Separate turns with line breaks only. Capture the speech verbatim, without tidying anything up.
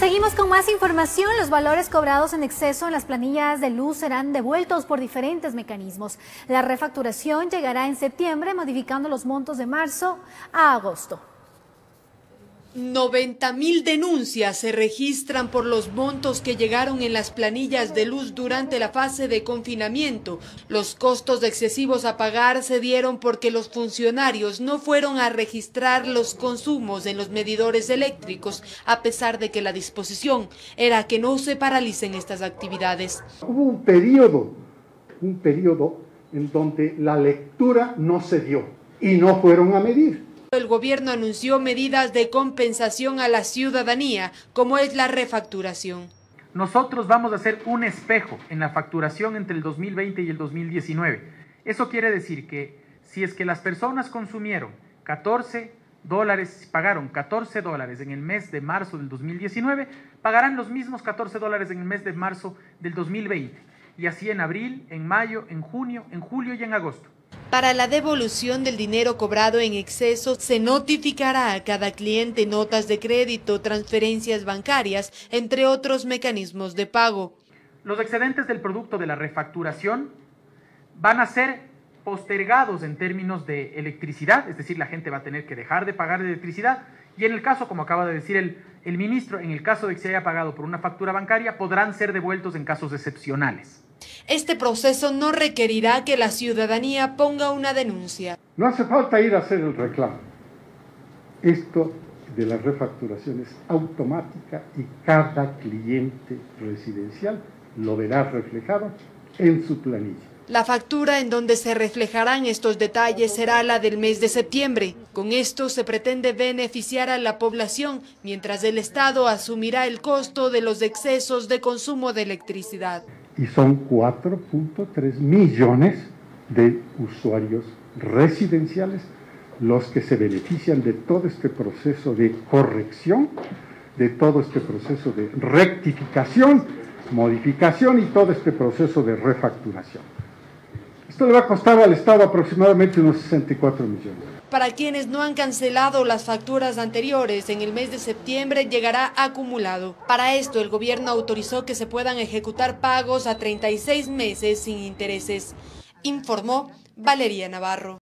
Seguimos con más información. Los valores cobrados en exceso en las planillas de luz serán devueltos por diferentes mecanismos. La refacturación llegará en septiembre, modificando los montos de marzo a agosto.
noventa mil denuncias se registran por los montos que llegaron en las planillas de luz durante la fase de confinamiento. Los costos excesivos a pagar se dieron porque los funcionarios no fueron a registrar los consumos en los medidores eléctricos, a pesar de que la disposición era que no se paralicen estas actividades.
Hubo un periodo, un periodo en donde la lectura no se dio y no fueron a medir.
El gobierno anunció medidas de compensación a la ciudadanía, como es la refacturación.
Nosotros vamos a hacer un espejo en la facturación entre el dos mil veinte y el dos mil diecinueve. Eso quiere decir que si es que las personas consumieron catorce dólares, pagaron catorce dólares en el mes de marzo del dos mil diecinueve, pagarán los mismos catorce dólares en el mes de marzo del dos mil veinte. Y así en abril, en mayo, en junio, en julio y en agosto.
Para la devolución del dinero cobrado en exceso, se notificará a cada cliente notas de crédito, transferencias bancarias, entre otros mecanismos de pago.
Los excedentes del producto de la refacturación van a ser postergados en términos de electricidad, es decir, la gente va a tener que dejar de pagar de electricidad, y en el caso, como acaba de decir el, el ministro, en el caso de que se haya pagado por una factura bancaria, podrán ser devueltos en casos excepcionales.
Este proceso no requerirá que la ciudadanía ponga una denuncia.
No hace falta ir a hacer el reclamo. Esto de la refacturación es automática y cada cliente residencial lo verá reflejado en su planilla.
La factura en donde se reflejarán estos detalles será la del mes de septiembre. Con esto se pretende beneficiar a la población, mientras el Estado asumirá el costo de los excesos de consumo de electricidad.
Y son cuatro punto tres millones de usuarios residenciales los que se benefician de todo este proceso de corrección, de todo este proceso de rectificación, modificación y todo este proceso de refacturación. Esto le va a costar al Estado aproximadamente unos sesenta y cuatro millones.
Para quienes no han cancelado las facturas anteriores, en el mes de septiembre llegará acumulado. Para esto, el gobierno autorizó que se puedan ejecutar pagos a treinta y seis meses sin intereses, informó Valeria Navarro.